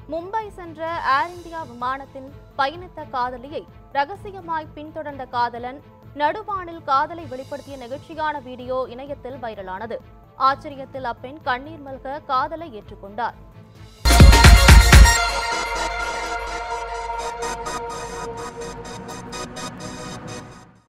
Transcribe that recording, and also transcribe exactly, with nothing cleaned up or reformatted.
மும்பை சென்ற ஏர் இந்தியா விமானத்தில் பயணித்த காதலியை ரகசியமாய் பின்தொடர்ந்த காதலன் நடுவானில் காதலை வெளிப்படுத்திய நெகிழ்ச்சியான வீடியோ இணையத்தில் வைரலானது. ஆச்சரியத்தில் அப்பெண் கண்ணீர் மல்க காதலை ஏற்றுக்கொண்டார்.